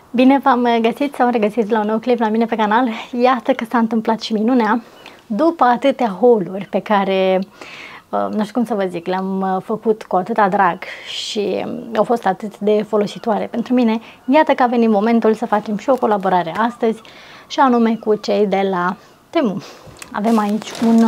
Bine v-am găsit sau regăsit la un nou clip la mine pe canal. Iată că s-a întâmplat și minunea. După atâtea haul-uri pe care, nu știu cum să vă zic, le-am făcut cu atâta drag și au fost atât de folositoare pentru mine, iată că a venit momentul să facem și o colaborare astăzi, și anume cu cei de la Temu. Avem aici un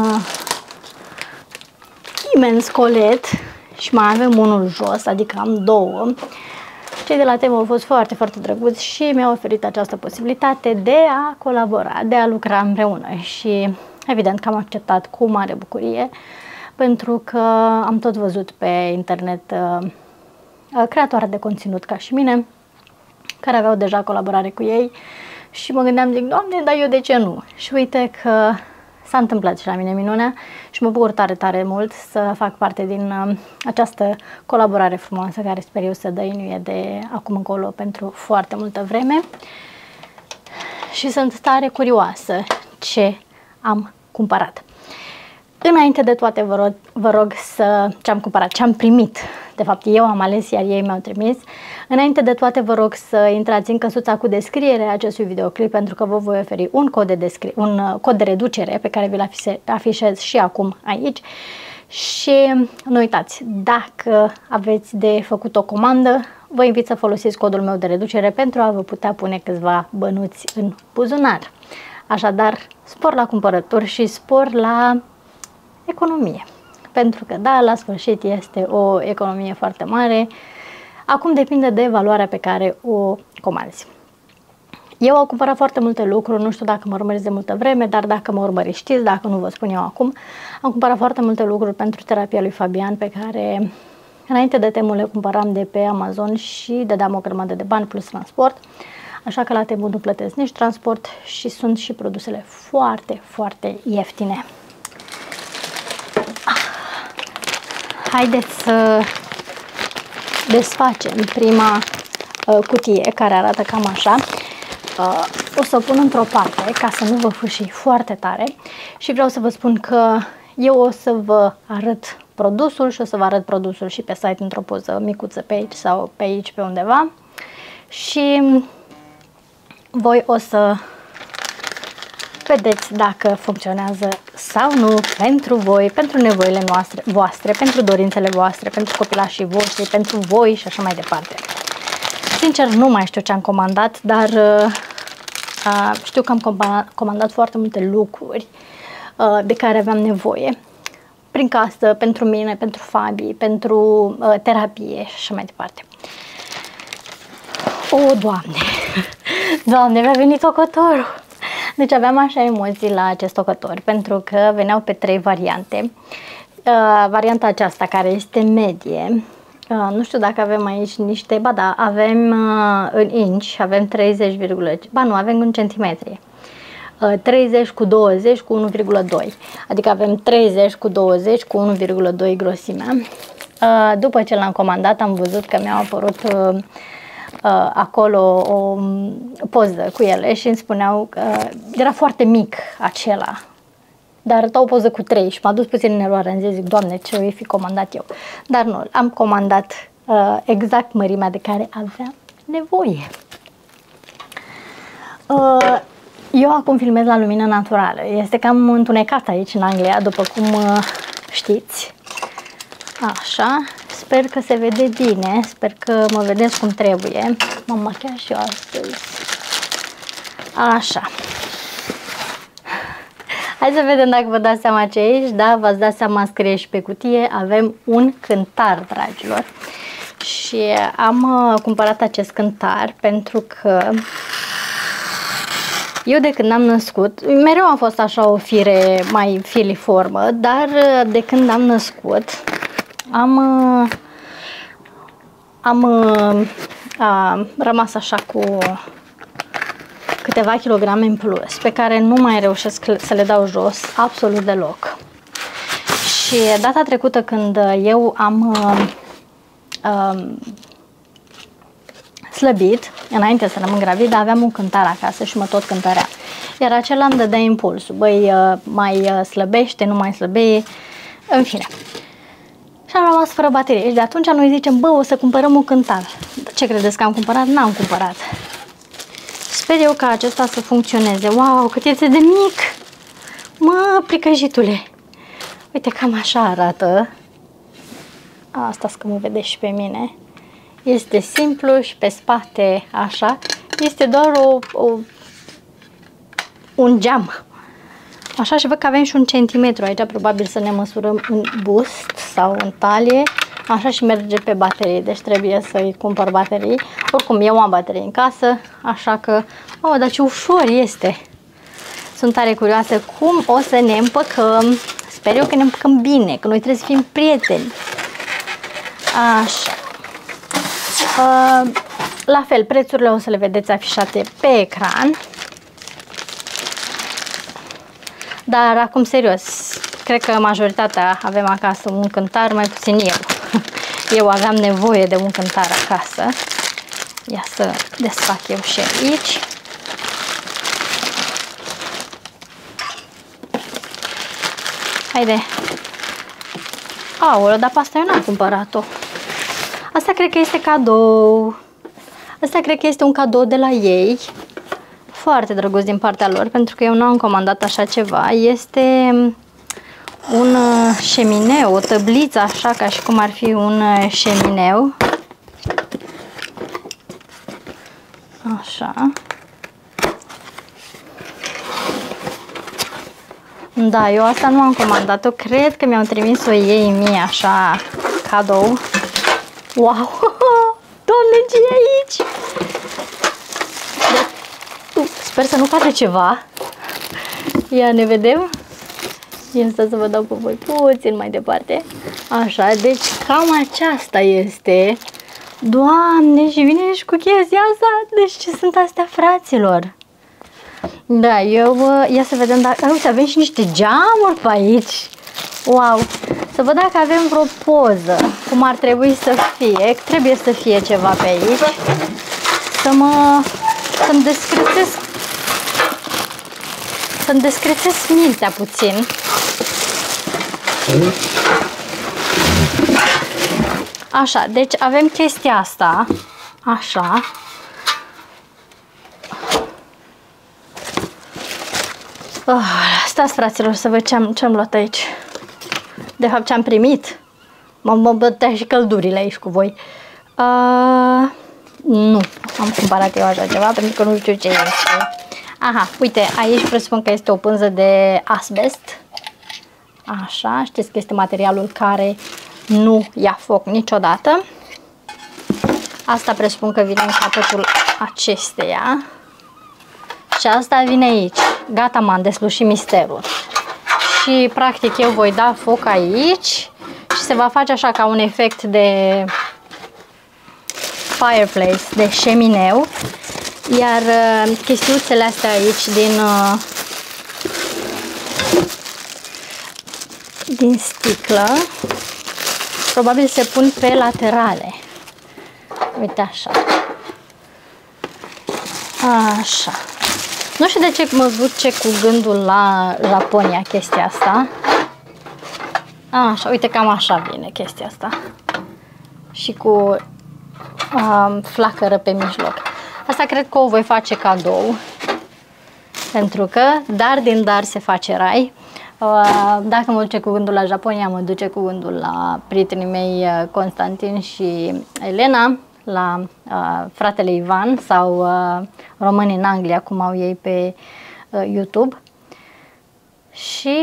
imens colet și mai avem unul jos, adică am două. Cei de la Temu au fost foarte, foarte drăguți și mi-au oferit această posibilitate de a colabora, de a lucra împreună și evident că am acceptat cu mare bucurie, pentru că am tot văzut pe internet creatoare de conținut ca și mine, care aveau deja colaborare cu ei și mă gândeam, zic, Doamne, dar eu de ce nu? Și uite că s-a întâmplat și la mine minunea și mă bucur tare, tare mult să fac parte din această colaborare frumoasă care sper eu să dăinuie de acum încolo pentru foarte multă vreme. Și sunt tare curioasă ce am cumpărat. Înainte de toate vă rog să ce am cumpărat, ce am primit. De fapt, eu am ales, iar ei mi-au trimis. Înainte de toate, vă rog să intrați în căsuța cu descriere a acestui videoclip, pentru că vă voi oferi un cod de reducere pe care vi-l afișez și acum aici. Și nu uitați, dacă aveți de făcut o comandă, vă invit să folosiți codul meu de reducere pentru a vă putea pune câțiva bănuți în buzunar. Așadar, spor la cumpărături și spor la economie. Pentru că, da, la sfârșit este o economie foarte mare. Acum depinde de valoarea pe care o comanzi. Eu am cumpărat foarte multe lucruri, nu știu dacă mă urmăriți de multă vreme, dar dacă mă urmăriți știți, dacă nu vă spun eu acum. Am cumpărat foarte multe lucruri pentru terapia lui Fabian, pe care înainte de Temu le cumpăram de pe Amazon și dădeam o grămadă de bani plus transport. Așa că la Temu nu plătesc nici transport și sunt și produsele foarte, foarte ieftine. Haideți să desfacem prima cutie, care arată cam așa. O să o pun într-o parte ca să nu vă fâșii foarte tare și vreau să vă spun că eu o să vă arăt produsul și o să vă arăt produsul și pe site într-o poză micuță pe aici sau pe aici pe undeva și voi o să vedeți dacă funcționează sau nu pentru voi, pentru nevoile voastre, pentru dorințele voastre, pentru copilașii voștri, pentru voi și așa mai departe. Sincer, nu mai știu ce am comandat, dar știu că am comandat foarte multe lucruri de care aveam nevoie. Prin casă, pentru mine, pentru Fabi, pentru terapie și așa mai departe. O, Doamne! Doamne, mi-a venit tocătorul! Deci aveam așa emoții la acest tocător, pentru că veneau pe 3 variante. Varianta aceasta, care este medie, nu știu dacă avem aici niște, ba da, avem în inch, avem 30, ba nu, avem în centimetri. 30 cu 20 cu 1,2, adică avem 30 cu 20 cu 1,2 grosimea. După ce l-am comandat am văzut că mi-au apărut acolo o poză cu ele și îmi spuneau că era foarte mic acela, dar arăta o poză cu 3 și m-a dus puțin în eroare, îmi zic, Doamne, ce o fi comandat eu, dar nu, am comandat exact mărimea de care aveam nevoie. Eu acum filmez la lumină naturală, este cam întunecat aici în Anglia, după cum știți. Așa, sper că se vede bine, sper că mă vedeți cum trebuie. M-am machiat și eu astăzi. Așa. Hai să vedem dacă vă dați seama ce e aici. Da, v-ați dat seama, scrie și pe cutie. Avem un cântar, dragilor. Și am cumpărat acest cântar pentru că eu de când am născut, mereu am fost așa o fire mai filiformă, dar de când am născut am rămas așa cu câteva kilograme în plus, pe care nu mai reușesc să le dau jos absolut deloc. Și data trecută când eu am slăbit, înainte să rămân gravidă, aveam un cântar acasă și mă tot cântărea. Iar acela îmi dădea impulsul, băi, mai slăbește, nu mai slăbește, în fine. Și am rămas fără baterie și de atunci noi zicem, bă, o să cumpărăm un cântar. Ce credeți că am cumpărat? N-am cumpărat. sper eu ca acesta să funcționeze. Wow, cât este de mic! Mă, pricăjitule! Uite, cam așa arată. Asta că mă vedeți și pe mine. Este simplu și pe spate așa. Este doar un geam. Așa, și văd că avem și 1 centimetru aici, probabil să ne măsurăm în bust sau în talie. Așa, și merge pe baterie, deci trebuie să-i cumpăr baterii. Oricum, eu am baterii în casă, așa că... Oh, dar ce ușor este! Sunt tare curioasă cum o să ne împăcăm. Sper eu că ne împăcăm bine, că noi trebuie să fim prieteni. Așa. La fel, prețurile o să le vedeți afișate pe ecran. Dar acum, serios, cred că majoritatea avem acasă un cântar, mai puțin eu. Eu aveam nevoie de un cântar acasă. Ia să desfac eu și aici. Haide. Aoleu, dar pe asta eu n-am cumpărat-o. Asta cred că este cadou. Asta cred că este un cadou de la ei. Foarte drăguț din partea lor, pentru că eu nu am comandat așa ceva. Este un șemineu, o tăbliță așa, ca și cum ar fi un șemineu. Așa. Da, eu asta nu am comandat-o. Cred că mi-au trimis-o ei mie așa, cadou. Wow! Doamne, ce e aici? Sper să nu cadă ceva. Ia, ne vedem. Ia să vă dau pe voi puțin mai departe. Așa, deci cam aceasta este. Doamne, și vine și cu chestia asta. Deci ce sunt astea, fraților? Da, ia să vedem dacă... Uite, avem și niște geamuri pe aici. Wow! Să văd dacă avem vreo poză, cum ar trebui să fie. Trebuie să fie ceva pe aici. Să-mi descrețesc. Să-mi descrețesc mintea puțin. Așa, deci avem chestia asta. Așa. Stați, fraților, să văd ce-am luat aici. De fapt, ce-am primit. Mă bătea și căldurile aici cu voi. Nu, am cumpărat eu așa ceva, pentru că nu știu ce este. Aha, uite, aici presupun că este o pânză de asbest. Așa, știți că este materialul care nu ia foc niciodată. Asta presupun că vine în capătul acesteia. Și asta vine aici. Gata, m-am deslușit misterul. Și practic eu voi da foc aici și se va face așa ca un efect de fireplace, de șemineu. Iar chestiuțele astea aici din sticlă probabil se pun pe laterale. Uite așa. Așa. Nu știu de ce mă duce cu gândul la Japonia chestia asta. Așa, uite, cam așa vine chestia asta. Și cu flacără pe mijloc. Asta cred că o voi face cadou. Pentru că dar din dar se face rai. Dacă mă duce cu gândul la Japonia, mă duce cu gândul la prietenii mei Constantin și Elena, la fratele Ivan sau Români în Anglia, cum au ei pe YouTube. Și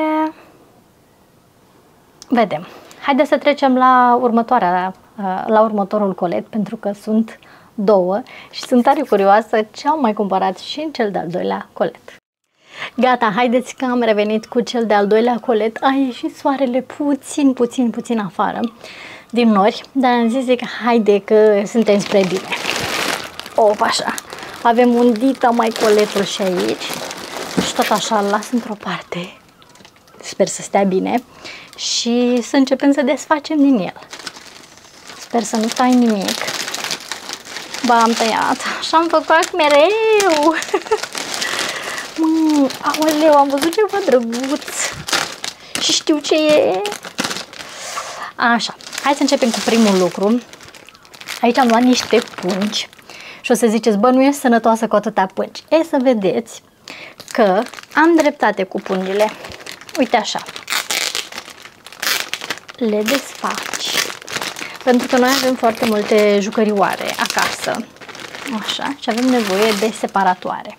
vedem. Haideți să trecem la următorul colet, pentru că sunt două și sunt tare curioasă ce am mai cumpărat și în cel de-al doilea colet. Gata, haideți că am revenit cu cel de-al doilea colet. A ieșit soarele puțin afară din nori, dar am zis că haide că suntem spre bine. Așa. Avem undit mai coletul și aici și tot așa îl las într-o parte. Sper să stea bine și să începem să desfacem din el. Sper să nu tai nimic. Ba, am tăiat și am făcut mereu. Aoleu, am văzut ceva drăguț și știu ce e. Așa, hai să începem cu primul lucru. Aici am luat niște pungi Și o să ziceți, bă, nu ești sănătoasă cu atâtea pungi. E, să vedeți că am dreptate cu pungile. Uite așa. Le desfaci. Pentru că noi avem foarte multe jucărioare acasă. Așa. Și avem nevoie de separatoare.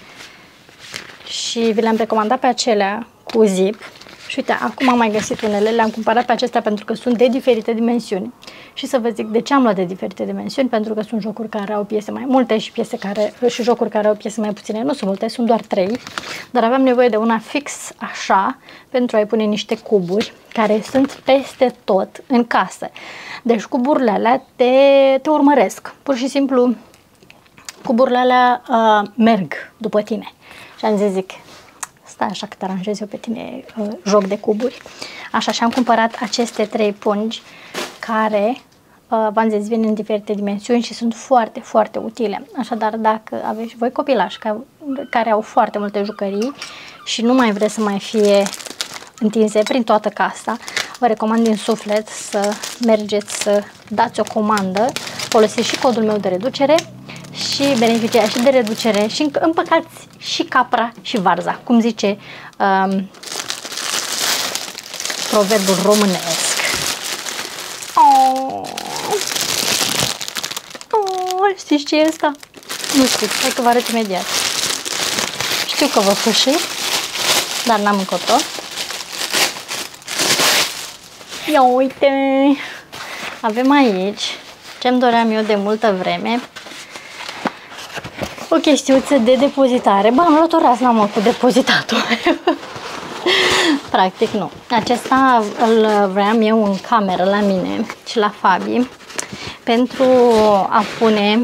Și vi le-am recomandat pe acelea cu zip. Și uite, acum am mai găsit unele, le-am cumpărat pe acestea pentru că sunt de diferite dimensiuni. Și să vă zic de ce am luat de diferite dimensiuni, pentru că sunt jocuri care au piese mai multe și jocuri care au piese mai puține. Nu sunt multe, sunt doar 3, dar aveam nevoie de una fix așa pentru a-i pune niște cuburi care sunt peste tot în casă. Deci cuburile alea te urmăresc. Pur și simplu cuburile alea merg după tine. Și am zis, zic, stai așa că te aranjez eu pe tine joc de cuburi. Așa, și am cumpărat aceste 3 pungi care, v-am zis, vin în diferite dimensiuni și sunt foarte, foarte utile. Așadar, dacă aveți voi copilași care au foarte multe jucării și nu mai vreți să mai fie întinse prin toată casa, vă recomand din suflet să mergeți să dați o comandă, folosiți și codul meu de reducere și beneficiați și de reducere și împăcați și capra și varza, cum zice proverbul românesc. Știți ce e asta? Nu știți, hai că vă arăt imediat. Știu că vă fâșii, dar n-am încotro. Ia uite! Avem aici ce-mi doream eu de multă vreme. O chestiuță de depozitare. Bă, am luat o razna, mă, cu depozitatul. Practic nu. Acesta îl vreau eu în cameră la mine și la Fabi pentru a pune,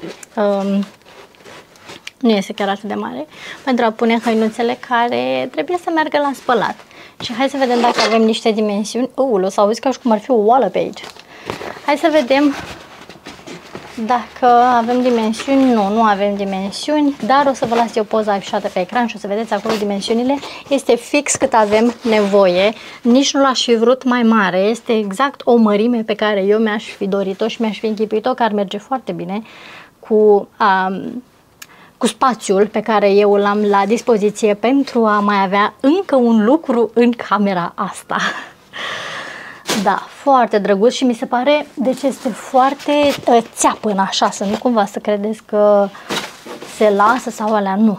nu este chiar atât de mare, pentru a pune hăinuțele care trebuie să meargă la spălat. Și hai să vedem dacă avem niște dimensiuni. O să auzi ca și cum ar fi o oală pe aici. Hai să vedem dacă avem dimensiuni. Nu avem dimensiuni, dar o să vă las eu poza afișată pe ecran și o să vedeți acolo dimensiunile. Este fix cât avem nevoie, nici nu l-aș fi vrut mai mare, este exact o mărime pe care eu mi-aș fi dorit-o și mi-aș fi închipuit-o, că ar merge foarte bine cu spațiul pe care eu l-am la dispoziție pentru a mai avea încă un lucru în camera asta. Da, foarte drăguț și mi se pare, deci este foarte țeapăn așa, să nu cumva să credeți că se lasă sau alea, nu.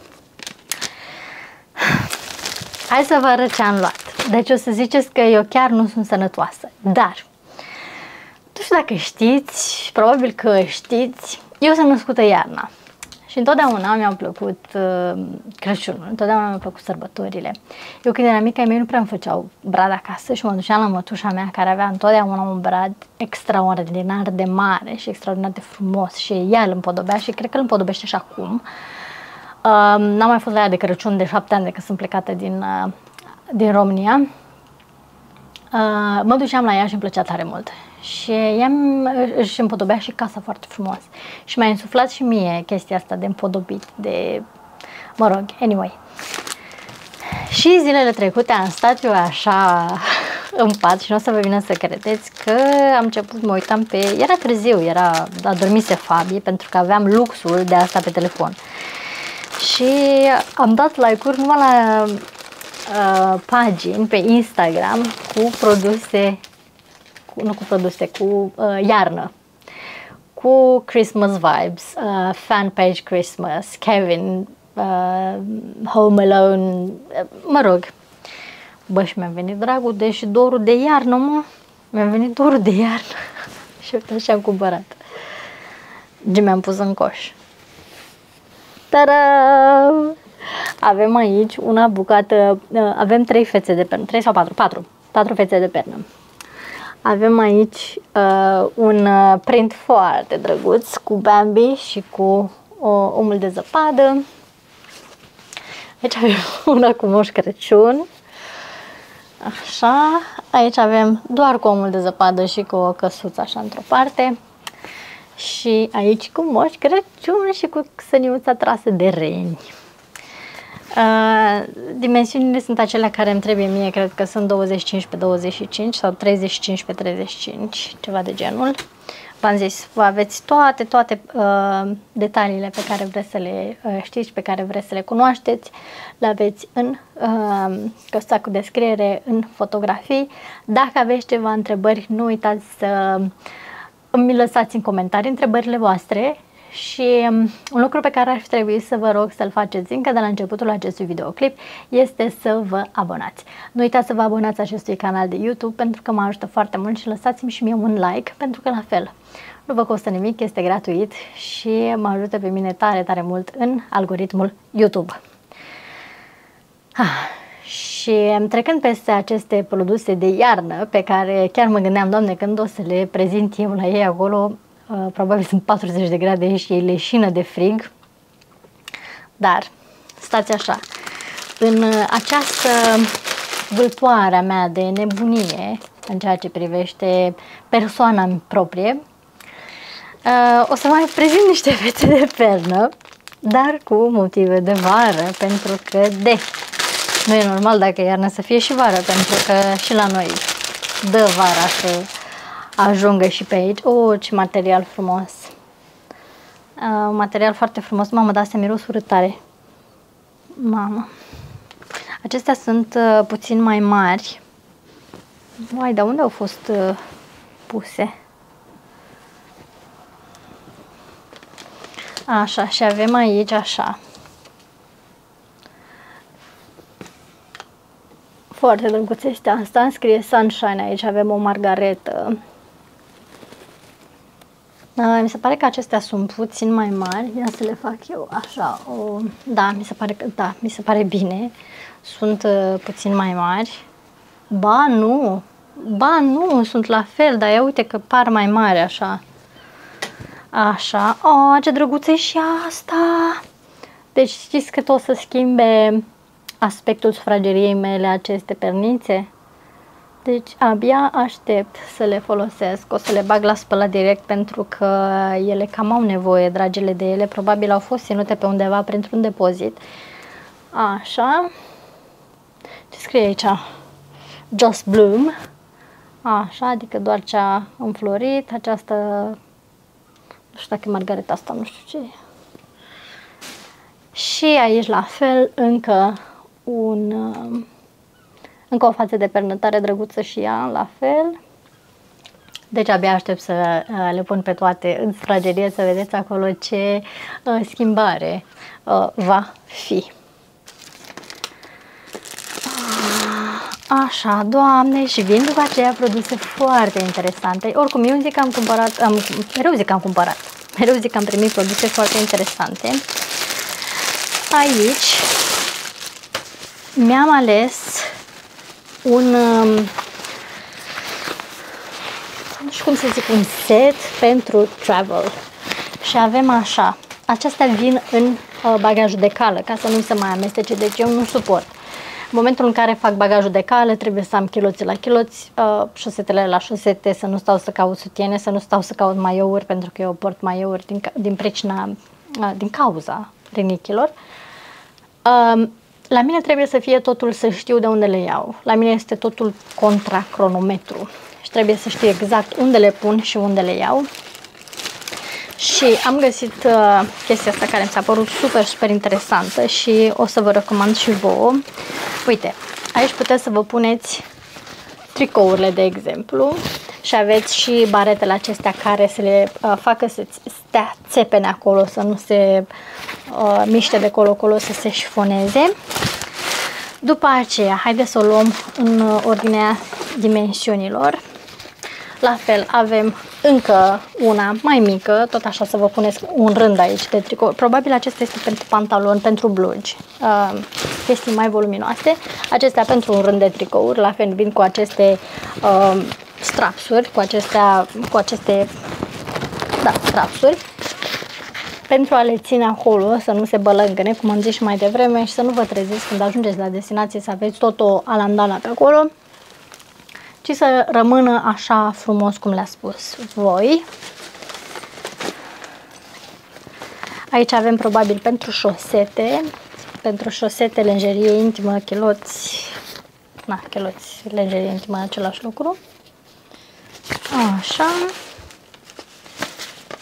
Hai să vă arăt ce am luat. Deci o să ziceți că eu chiar nu sunt sănătoasă, dar nu știu dacă știți, probabil că știți, eu sunt născută iarna. Și întotdeauna mi-au plăcut Crăciunul, întotdeauna mi-au plăcut sărbătorile. Eu când eram mică, ai mei nu prea îmi făceau brad acasă și mă duceam la mătușa mea, care avea întotdeauna un brad extraordinar de mare și extraordinar de frumos și ea îl împodobea și cred că îl împodobește și acum. N-am mai fost la ea de Crăciun de 7 ani de când sunt plecată din România. Mă duceam la ea și îmi plăcea tare mult. Și ea își împodobea și casa foarte frumos. Și mi-a insuflat și mie chestia asta de împodobit, de... mă rog, anyway. Și zilele trecute am stat eu așa în pat și nu o să vă vină să credeți că am început, mă uitam pe... Era târziu, adormise Fabi, pentru că aveam luxul de asta pe telefon. Și am dat like-uri numai la pagini pe Instagram cu produse, cu iarnă, cu Christmas vibes, fan page Christmas, Kevin, Home Alone, mă rog. Bă, și mi-a venit dragul, deși dorul de iarnă, mă, mi-a venit dorul de iarnă și uite așa am cumpărat. Ce mi-am pus în coș. Ta-da! Avem aici una bucată, avem 3 fețe de pernă, 3 sau 4 fețe de pernă. Avem aici un print foarte drăguț cu Bambi și cu omul de zăpadă. Aici avem una cu Moș Crăciun. Așa, aici avem doar cu omul de zăpadă și cu o căsuță așa într-o parte. Și aici cu Moș Crăciun și cu săniuța trasă de reni. Dimensiunile sunt acelea care îmi trebuie mie, cred că sunt 25 pe 25 sau 35 pe 35, ceva de genul. v-am zis, vă aveți toate detaliile pe care vreți să le știți, pe care vreți să le cunoașteți, le aveți în căsuța cu descriere, în fotografii. Dacă aveți ceva întrebări, nu uitați să îmi lăsați în comentarii întrebările voastre. Și un lucru pe care ar trebui să vă rog să-l faceți încă de la începutul acestui videoclip este să vă abonați. Nu uitați să vă abonați acestui canal de YouTube pentru că mă ajută foarte mult și lăsați-mi și mie un like pentru că la fel nu vă costă nimic, este gratuit și mă ajută pe mine tare mult în algoritmul YouTube. Și trecând peste aceste produse de iarnă pe care chiar mă gândeam, Doamne, când o să le prezint eu la ei acolo, probabil sunt 40 de grade și e leșină de frig, dar stați așa, în această vâltoare a mea de nebunie în ceea ce privește persoana proprie, o să mai prezint niște fețe de pernă, dar cu motive de vară, pentru că nu e normal dacă e iarnă să fie și vară, pentru că și la noi dă vara să ajungă și pe aici. Ce material frumos! Material foarte frumos. Mamă, dar astea miros urât tare. Mamă! Acestea sunt puțin mai mari. Uai, dar unde au fost puse? Așa, și avem aici așa. Foarte drăguț este asta. Scrie Sunshine aici. Avem o margaretă. Mi se pare că acestea sunt puțin mai mari. Ia să le fac eu așa. Da, mi se pare că da, mi se pare bine. Sunt puțin mai mari. Ba nu, sunt la fel, dar ia uite că par mai mari așa. Așa. Ce drăguță e și asta. Deci știți că tot o să schimbe aspectul sufrageriei mele aceste pernițe? Deci abia aștept să le folosesc. O să le bag la spălat direct pentru că ele cam au nevoie, dragile de ele. Probabil au fost ținute pe undeva printr-un depozit. Așa. Ce scrie aici? Just Bloom. Așa, adică doar ce a înflorit. Această, nu știu dacă e margareta asta, nu știu ce e. Și aici la fel încă încă o față de pernă tare drăguță și ea, la fel. Deci abia aștept să le pun pe toate în sufragerie, să vedeți acolo ce schimbare va fi. Așa, Doamne, și vin după aceea produse foarte interesante. Oricum, eu zic că am cumpărat, mereu zic că am primit produse foarte interesante. Aici mi-am ales nu știu cum să zic, un set pentru travel. Și avem așa, acestea vin în bagajul de cală, ca să nu se mai amestece, deci eu nu suport. În momentul în care fac bagajul de cală, trebuie să am chiloți la chiloți, șosetele la șosete, să nu stau să caut sutiene, să nu stau să caut maiouri, pentru că eu port maiouri din cauza rinichilor. La mine trebuie să fie totul, să știu de unde le iau. La mine este totul contra cronometru și trebuie să știu exact unde le pun și unde le iau. Și am găsit chestia asta care mi s-a părut super interesantă și o să vă recomand și vouă. Uite, aici puteți să vă puneți tricourile, de exemplu, și aveți și baretele acestea care să le facă să stea țepene acolo, să nu se miște de colo-colo, să se șifoneze. După aceea, haideți să o luăm în ordinea dimensiunilor. La fel, avem încă una mai mică, tot așa să vă puneți un rând aici de tricou. Probabil acesta este pentru pantaloni, pentru blugi, chestii mai voluminoase. Acestea pentru un rând de tricouri, la fel vin cu aceste strapsuri, cu aceste strapsuri, pentru a le ține acolo, să nu se bălângâne, cum am zis și mai devreme, și să nu vă treziți când ajungeți la destinație să aveți tot o alandana pe acolo, ci să rămână așa frumos cum le-a spus voi. Aici avem probabil pentru șosete, lenjerie intimă, chiloți, lenjerie intimă, același lucru. Așa.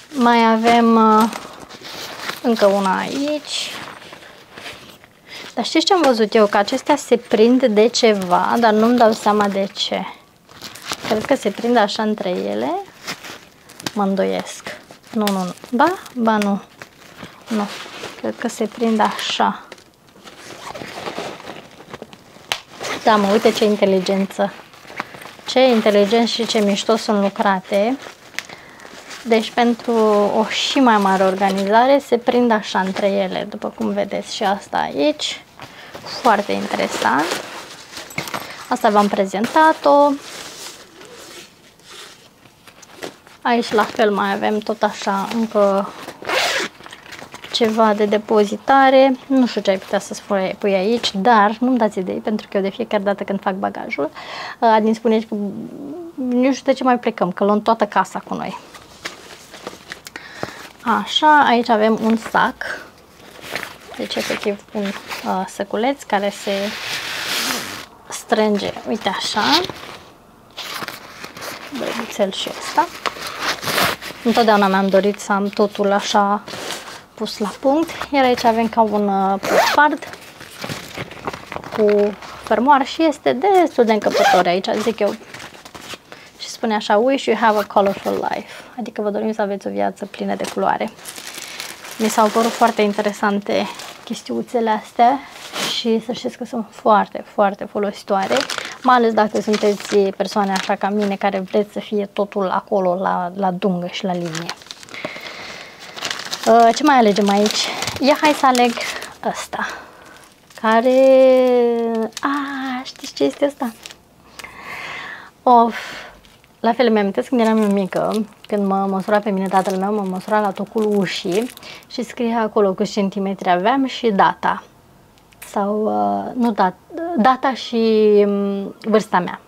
Mai avem încă una aici. Dar știți ce am văzut eu? Că acestea se prind de ceva, dar nu-mi dau seama de ce. Cred că se prind așa între ele. Mă îndoiesc. Nu. Ba nu. Nu. Cred că se prind așa. Da, mă, uite ce inteligență. Ce inteligent și ce mișto sunt lucrate. Deci pentru o și mai mare organizare se prind așa între ele, după cum vedeți și asta aici. Foarte interesant. Asta v-am prezentat-o. Aici la fel mai avem tot așa încă ceva de depozitare. Nu știu ce ai putea să pui aici, dar nu-mi dați idei, pentru că eu de fiecare dată când fac bagajul, Adin spune că nu știu de ce mai plecăm, că luăm toată casa cu noi. Așa, aici avem un sac, deci efectiv un săculeț care se strânge, uite așa, drăguțel și ăsta. Întotdeauna mi-am dorit să am totul așa pus la punct, iar aici avem ca un postcard cu fermoar și este destul de încăpător aici, zic eu. Și spune așa, wish you have a colorful life, adică vă dorim să aveți o viață plină de culoare. Mi s-au părut foarte interesante chestiuțele astea și să știți că sunt foarte, foarte folositoare, mai ales dacă sunteți persoane așa ca mine care vreți să fie totul acolo la dungă și la linie. Ce mai alegem aici? Hai să aleg ăsta, care... știți ce este ăsta? La fel îmi amintesc când eram eu mică, când mă măsura pe mine tatăl meu, mă măsura la tocul ușii și scria acolo câți centimetri aveam și data. Sau, nu data și vârsta mea.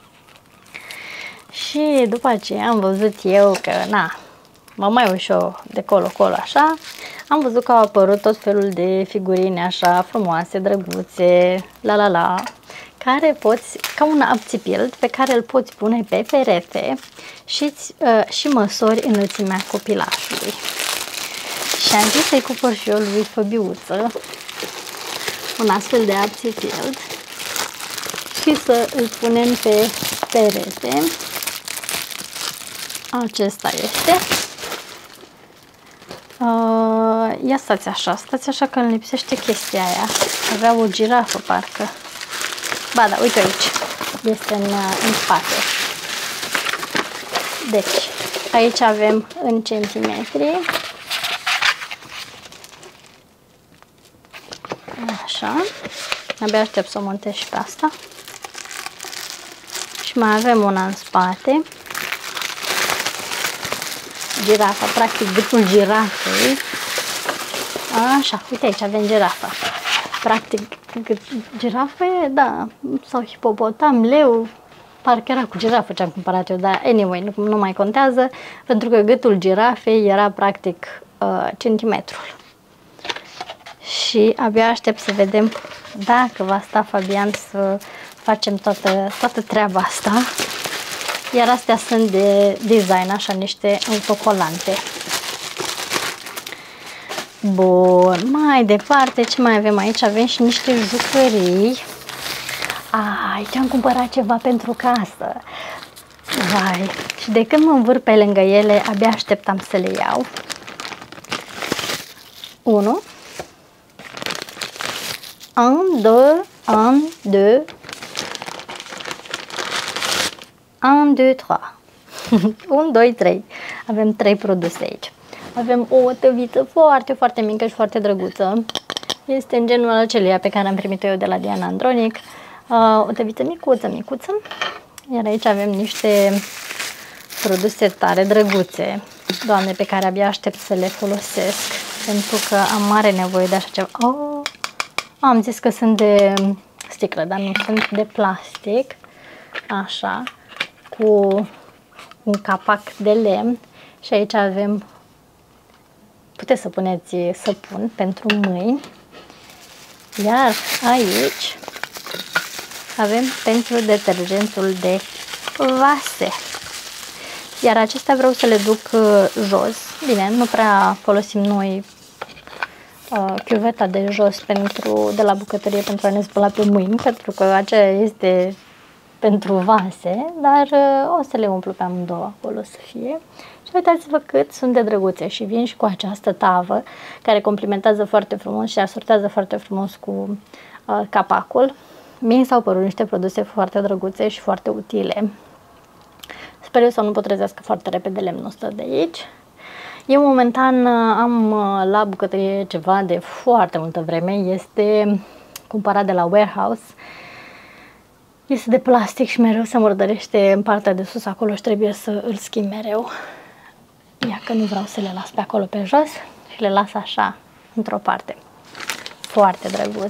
Și după aceea am văzut eu că, mă mai ușor de colo-colo așa, am văzut că au apărut tot felul de figurine așa frumoase, drăguțe, care poți, ca un upțipild pe care îl poți pune pe perete și măsori înălțimea copilașului. Și am zis să-i cumpăr și eu lui Făbiuță un astfel de upțipild și să îl punem pe perete. Acesta este. Ia stați așa că îmi lipsește chestia aia. Avea o girafă parcă. Ba da, uite aici. Este în spate. Deci, aici avem în centimetri. Așa. Abia aștept să o montez și pe asta. Și mai avem una în spate. Girafa, practic gâtul girafei. Așa, uite aici avem girafa. Practic girafa e, da, sau hipopotam, leu, parcă era cu girafă ce am cumpărat eu, dar anyway, nu mai contează, pentru că gâtul girafei era practic centimetrul. Și abia aștept să vedem dacă va sta Fabian să facem toată treaba asta. Iar astea sunt de design, așa, niște autocolante. Bun, mai departe, ce mai avem aici? Avem și niște jucării. Aici am cumpărat ceva pentru casă. Vai, și de când mă învârt pe lângă ele, abia așteptam să le iau. 1 2 1 2 1, 2, 3. 1, 2, 3. Avem 3 produse aici. Avem o tăviță foarte, foarte mică și foarte drăguță. Este în genul aceleia pe care am primit-o eu de la Diana Andronic. O tăviță micuță. Iar aici avem niște produse tare drăguțe, Doamne, pe care abia aștept să le folosesc, pentru că am mare nevoie de așa ceva. Am zis că sunt de sticlă, dar nu, sunt de plastic. Așa. Cu un capac de lemn și aici avem, puteți să puneți săpun pentru mâini, iar aici avem pentru detergentul de vase. Iar acestea vreau să le duc jos. Bine, nu prea folosim noi chiuveta de jos de la bucătărie pentru a ne spăla pe mâini, pentru că aceea este pentru vase, dar o să le umplu pe amândouă acolo să fie. Și uitați-vă cât sunt de drăguțe și vin și cu această tavă care complimentează foarte frumos și asortează foarte frumos cu capacul. Mie s-au părut niște produse foarte drăguțe și foarte utile. Sper eu să nu pătrăzească foarte repede lemnul ăsta de aici. Eu momentan am la bucătărie ceva de foarte multă vreme, este cumpărat de la Warehouse. Este de plastic și mereu se murdărește în partea de sus acolo și trebuie să îl schimb mereu. Ia că nu vreau să le las pe acolo pe jos și le las așa, într-o parte. Foarte drăguț.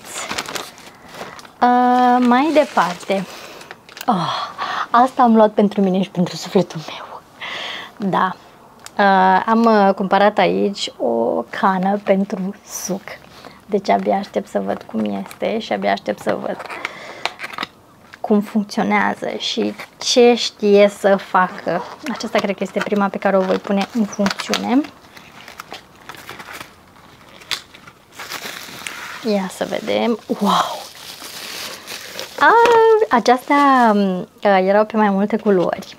Mai departe. Asta am luat pentru mine și pentru sufletul meu. Da. Am cumpărat aici o cană pentru suc. Deci abia aștept să văd cum este și abia aștept să văd cum funcționează și ce știe să facă. Aceasta cred că este prima pe care o voi pune în funcțiune. Ia să vedem. Wow! Acestea erau pe mai multe culori.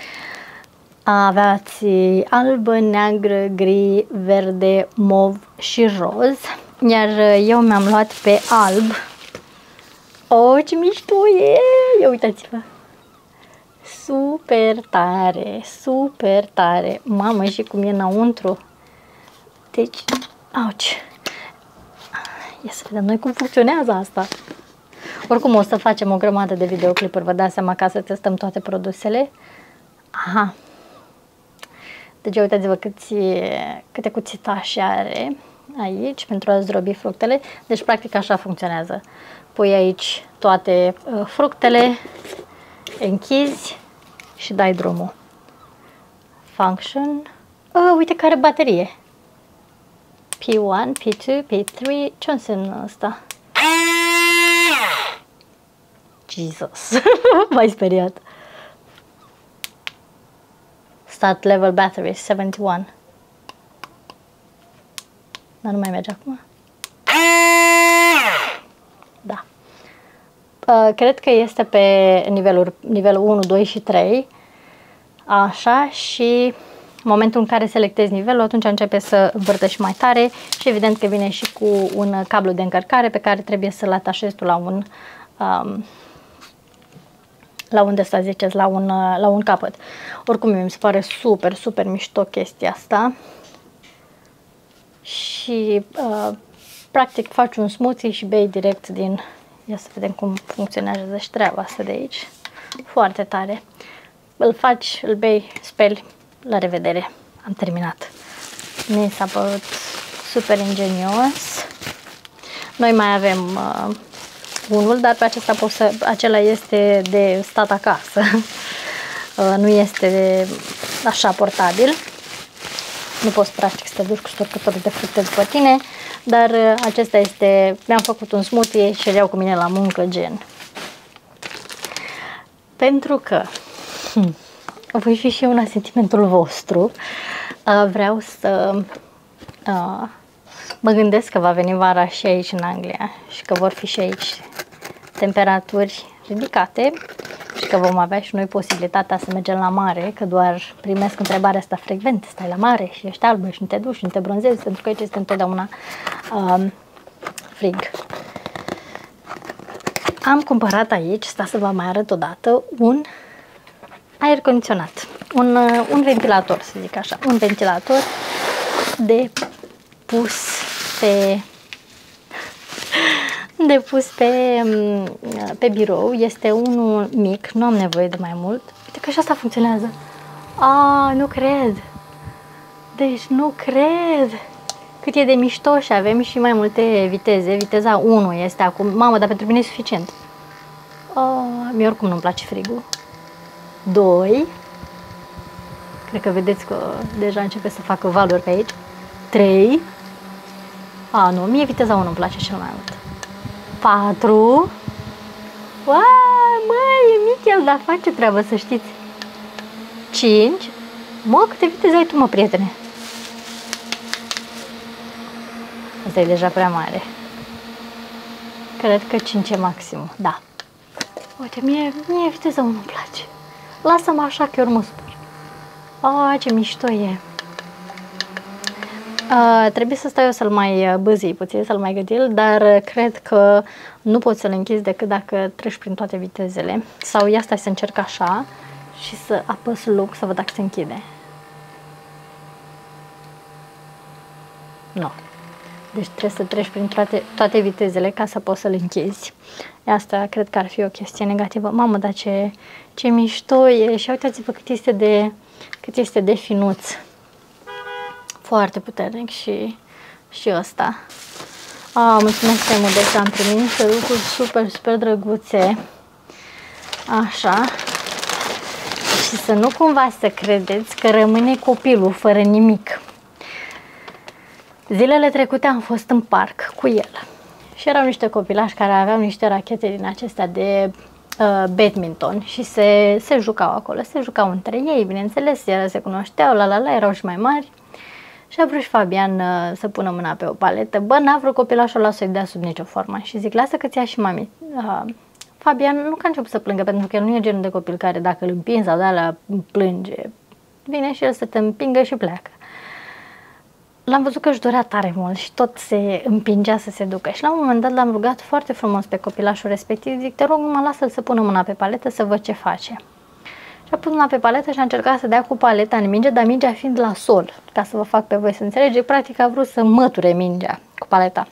Aveați albă, neagră, gri, verde, mov și roz. Iar eu mi-am luat pe alb. Ce mișto e! Ia uitați-vă! Super tare! Super tare! Mamă, și cum e înăuntru! Deci, auci! Ia să vedem noi cum funcționează asta! Oricum o să facem o grămadă de videoclipuri, vă dați seama, ca să testăm toate produsele. Aha! Deci uitați-vă câte cuțitașe are aici pentru a zdrobi fructele. Deci practic așa funcționează. Pui aici toate fructele, închizi și dai drumul. Function. Uite care baterie. P1, P2, P3. Ce înseamnă asta? Jesus. M-ai speriat. Start level battery 71. Dar nu mai merge acum. Da. Cred că este pe nivelul 1, 2 și 3. Așa, și în momentul în care selectezi nivelul, atunci începe să învârtă și mai tare și evident că vine și cu un cablu de încărcare pe care trebuie să-l atașezi tu la unde să ziceți, la un capăt. Oricum mi se pare super, super mișto chestia asta. Și practic faci un smoothie și bei direct din... Ia să vedem cum funcționează și treaba asta de aici. Foarte tare. Îl faci, îl bei, speli, la revedere. Am terminat. Mi s-a părut super ingenios. Noi mai avem unul, dar pe acesta acela este de stat acasă. Nu este așa portabil. Nu poți practic să te duci cu storcătorul de fructe după tine, dar acesta este, mi-am făcut un smoothie și îl iau cu mine la muncă, gen. Pentru că voi fi și eu la sentimentul vostru, vreau să mă gândesc că va veni vara și aici în Anglia și că vor fi și aici temperaturi ridicate și că vom avea și noi posibilitatea să mergem la mare, că doar primesc întrebarea asta frecvent: stai la mare și ești albă și nu te duci și nu te bronzezi, pentru că aici este întotdeauna frig. Am cumpărat aici, sta să vă mai arăt odată, un aer condiționat, un ventilator, să zic așa, un ventilator de pus pe birou. Este unul mic, nu am nevoie de mai mult. Uite că și asta funcționează. Nu cred. Deci nu cred. Cât e de mișto și avem și mai multe viteze. Viteza 1 este acum. Mamă, dar pentru mine e suficient. Mie oricum nu-mi place frigul. 2. Cred că vedeți că deja începe să facă valuri pe aici. 3. Nu, mie viteza 1 îmi place cel mai mult. 4. Uai, măi, e mic el, dar face treabă, să știți. 5. Mă, câte viteze ai tu, mă, prietene? Asta e deja prea mare. Cred că 5 maxim, da. Uite, mie viteza 1 îmi place. Lasă-mă așa că eu mă spun. Ce mișto e. Trebuie să stau eu să-l mai bâzii puțin, să-l mai gâdil, dar cred că nu poți să-l închizi decât dacă treci prin toate vitezele. Sau ia stai să încerc așa și să apăs lock să văd dacă se închide. Nu. Deci trebuie să treci prin toate vitezele ca să poți să-l închizi. Asta cred că ar fi o chestie negativă. Mamă, dar ce mișto e! Și uitați-vă cât este de finuț. Foarte puternic și ăsta. Mulțumesc foarte mult, deci am primit niște lucruri super, super drăguțe. Așa. Și să nu cumva să credeți că rămâne copilul fără nimic. Zilele trecute am fost în parc cu el și erau niște copilași care aveau niște rachete din acestea de badminton și se jucau acolo, se jucau între ei, bineînțeles, se cunoșteau, erau și mai mari. Și a vrut și Fabian să pună mâna pe o paletă. Bă, n-a vrut copilașul ăla să-i dea sub nicio formă. Și zic, lasă că-ți ia și mami. Fabian nu că a început să plângă, pentru că el nu e genul de copil care dacă îl împingi sau de-alea plânge. Vine și el să te împingă și pleacă. L-am văzut că își dorea tare mult și tot se împingea să se ducă. Și la un moment dat l-am rugat foarte frumos pe copilașul respectiv. Zic, te rog, numai lasă-l să pună mâna pe paletă să văd ce face. Și a pus mâna pe paletă și a încercat să dea cu paleta în minge, dar mingea fiind la sol, ca să vă fac pe voi să înțelegeți, practic a vrut să măture mingea cu paleta.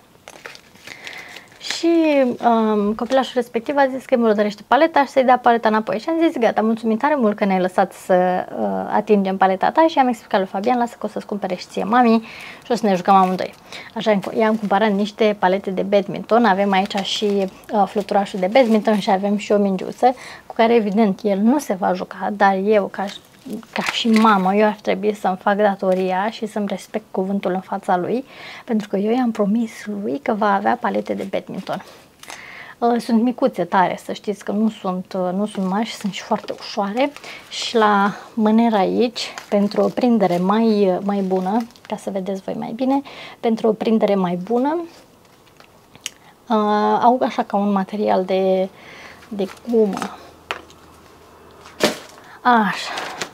Și copilașul respectiv a zis că îmi dorește paleta și să-i dea paleta înapoi. Și am zis, gata, mulțumim tare mult că ne-ai lăsat să atingem paleta ta și am explicat lui Fabian, lasă că o să-ți cumpere și ție mami și o să ne jucăm amândoi. Așa, i-am cumpărat niște palete de badminton, avem aici și fluturașul de badminton și avem și o mingiuță cu care evident el nu se va juca, dar eu ca și mamă, eu ar trebui să-mi fac datoria și să-mi respect cuvântul în fața lui, pentru că eu i-am promis lui că va avea palete de badminton. Sunt micuțe tare, să știți că nu sunt mari și sunt și foarte ușoare. Și la mâner aici, pentru o prindere mai bună, ca să vedeți voi mai bine, pentru o prindere mai bună, au așa ca un material de gumă. Așa.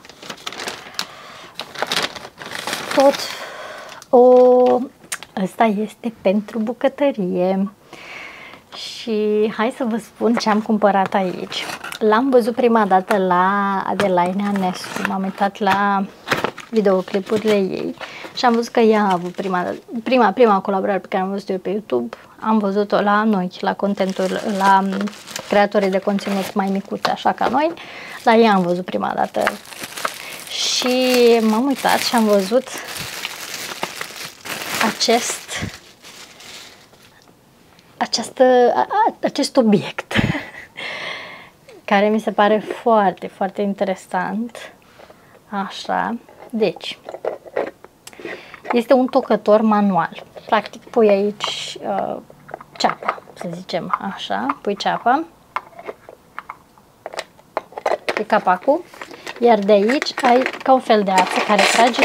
Ăsta este pentru bucătărie. Și hai să vă spun ce am cumpărat aici. L-am văzut prima dată la Adelaina Nescu, m-am uitat la videoclipurile ei și am văzut că ea a avut prima colaborare pe care am văzut eu pe YouTube. Am văzut-o la noi, la creatorii de conținut mai micuți, așa ca noi. La ea am văzut prima dată și m-am uitat și am văzut acest obiect care mi se pare foarte, foarte interesant. Așa, deci este un tocător manual. Practic pui aici ceapa, să zicem așa, pui ceapa, pe capacul, iar de aici ai ca un fel de ață care trage.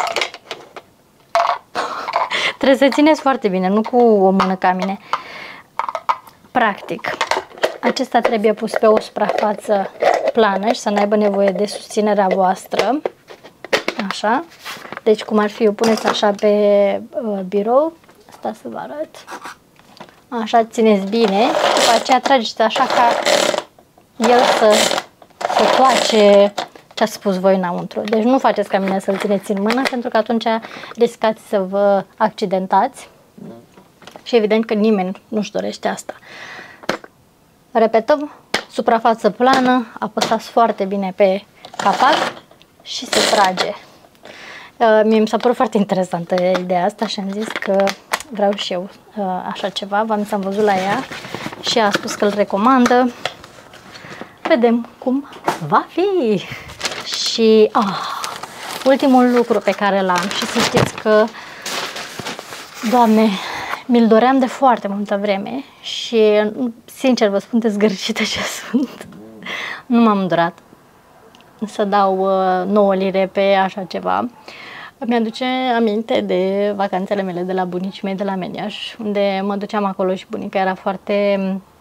Trebuie să țineți foarte bine, nu cu o mână ca mine. Practic, acesta trebuie pus pe o suprafață plană și să n-aibă nevoie de susținerea voastră. Așa. Deci cum ar fi, o puneți așa pe birou. Asta să vă arăt. Așa, țineți bine. După aceea trageți așa ca el să toace ce ați spus voi înăuntru. Deci nu faceți ca mine să-l țineți în mână, pentru că atunci riscați să vă accidentați. Și evident că nimeni nu-și dorește asta. Repetăm, suprafață plană, apăsați foarte bine pe capac și se trage. Mie mi s-a părut foarte interesantă ideea asta și am zis că vreau și eu așa ceva. V-am văzut la ea și a spus că îl recomandă. Vedem cum va fi. Și ultimul lucru pe care l-am, și să știți că, Doamne, mi-l doream de foarte multă vreme și, sincer vă spun, dezgârșită ce sunt. Nu m-am îndurat. să dau 9 lire pe așa ceva. Mi-aduce aminte de vacanțele mele de la bunicii mei de la Mediaș, unde mă duceam acolo și bunica era foarte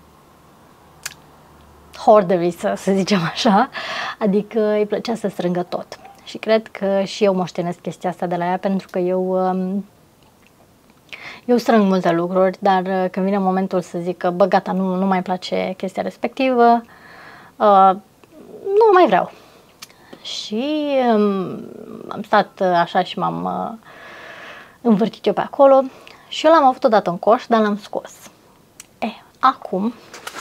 hoarderisă, să zicem așa, adică îi plăcea să strângă tot. Și cred că și eu moștenesc chestia asta de la ea, pentru că eu strâng multe lucruri, dar când vine momentul să zic că, bă, gata, nu mai place chestia respectivă, nu mai vreau. Și am stat așa și m-am învârtit eu pe acolo și eu l-am avut odată în coș, dar l-am scos. Acum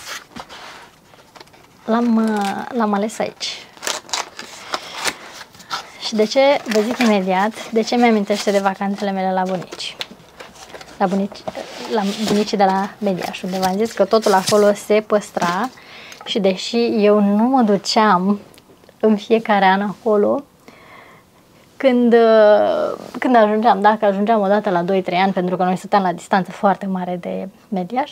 l-am ales aici. Și de ce, vă zic imediat, de ce mi-amintește de vacanțele mele la bunici. La bunicii de la Mediaș, unde v-am zis că totul acolo se păstra și deși eu nu mă duceam în fiecare an acolo, când ajungeam, dacă ajungeam odată la 2-3 ani, pentru că noi stăteam la distanță foarte mare de Mediaș,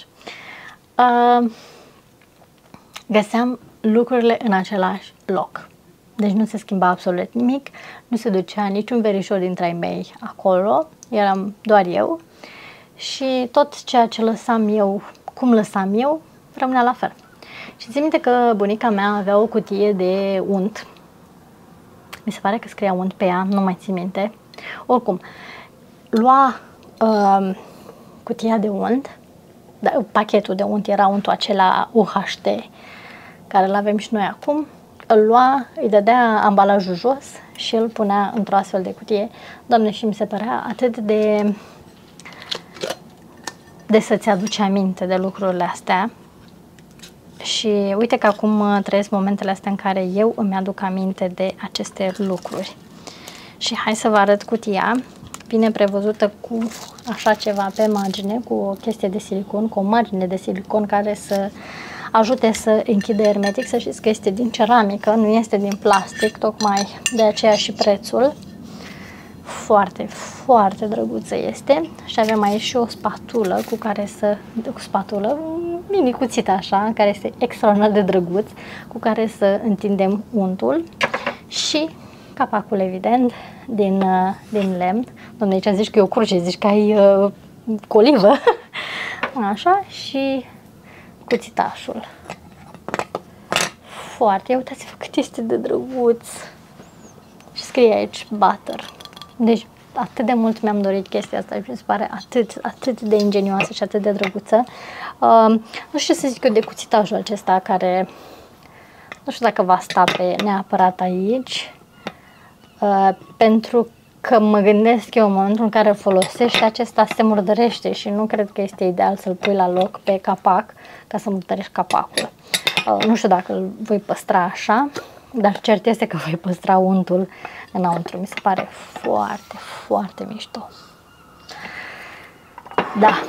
găseam lucrurile în același loc. Deci nu se schimba absolut nimic, nu se ducea niciun verișor dintre ai mei acolo, eram doar eu și tot ceea ce lăsam eu, cum lăsam eu, rămânea la fel. Și țin minte că bunica mea avea o cutie de unt, mi se pare că scria unt pe ea, nu mai țin minte, oricum, lua cutia de unt, pachetul de unt, era untul acela UHT, care îl avem și noi acum, îl lua, îi dădea ambalajul jos și îl punea într-o astfel de cutie. Doamne, și mi se părea atât de să-ți aduce aminte de lucrurile astea. Și uite că acum trăiesc momentele astea în care eu îmi aduc aminte de aceste lucruri. Și hai să vă arăt cutia. Vine prevăzută cu așa ceva pe margine, cu o chestie de silicon, cu o margine de silicon care să ajute să închidă hermetic. Să știți că este din ceramică, nu este din plastic, tocmai de aceea și prețul. Foarte, foarte drăguță este. Și avem aici și o spatulă mini cuțită așa, care este extraordinar de drăguț, cu care să întindem untul și capacul, evident, din lemn. Doamne, aici zici că e o cruce, zici că ai colivă. Așa, și cuțitașul. Foarte, uitați-vă cât este de drăguț. Și scrie aici butter. Deci atât de mult mi-am dorit chestia asta și mi se pare atât de ingenioasă și atât de drăguță. Nu știu ce să zic eu de cuțitașul acesta, care nu știu dacă va sta pe neapărat aici, pentru că mă gândesc eu în momentul în care îl folosești, acesta se murdărește și nu cred că este ideal să-l pui la loc pe capac ca să murdărești capacul. Nu știu dacă îl voi păstra așa, dar cert este că voi păstra untul înăuntru. Mi se pare foarte, foarte mișto. Da.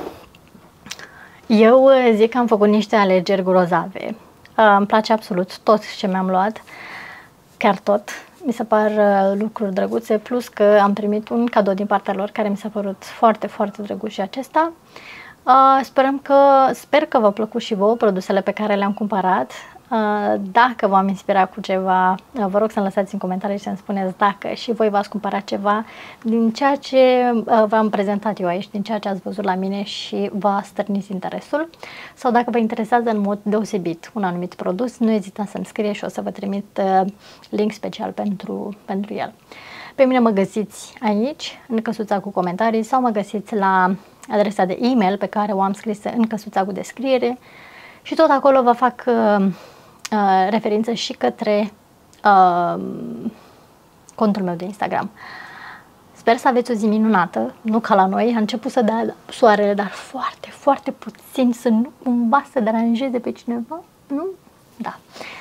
Eu zic că am făcut niște alegeri grozave. Îmi place absolut tot ce mi-am luat, chiar tot. Mi se par lucruri drăguțe, plus că am primit un cadou din partea lor care mi s-a părut foarte, foarte drăguț și acesta. Sper că v-au plăcut și vouă produsele pe care le-am cumpărat. Dacă v-am inspirat cu ceva, vă rog să-mi lăsați în comentarii și să-mi spuneți dacă și voi v-ați cumpărat ceva din ceea ce v-am prezentat eu aici, din ceea ce ați văzut la mine și v-a stârnit interesul, sau dacă vă interesează în mod deosebit un anumit produs, nu ezitați să-mi scrie și o să vă trimit link special pentru el. Pe mine mă găsiți aici, în căsuța cu comentarii, sau mă găsiți la adresa de e-mail pe care o am scrisă în căsuța cu descriere și tot acolo vă fac referință și către contul meu de Instagram. Sper să aveți o zi minunată, nu ca la noi, a început să dea soarele, dar foarte, foarte puțin, să nu cumva să deranjeze pe cineva, nu? Da.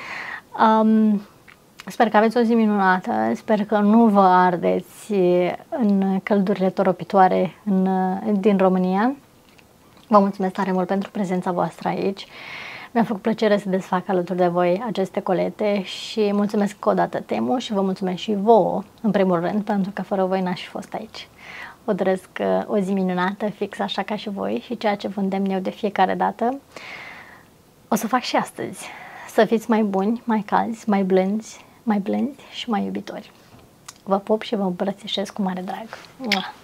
Sper că aveți o zi minunată, sper că nu vă ardeți în căldurile toropitoare din România. Vă mulțumesc tare mult pentru prezența voastră aici. Mi-a făcut plăcere să desfac alături de voi aceste colete și mulțumesc încă o dată Temu și vă mulțumesc și vouă, în primul rând, pentru că fără voi n-aș fi fost aici. Vă doresc o zi minunată, fix așa ca și voi, și ceea ce vă îndemn eu de fiecare dată o să fac și astăzi. Să fiți mai buni, mai calzi, mai blânzi, mai blânzi și mai iubitori. Vă pup și vă îmbrățișez cu mare drag. Mua!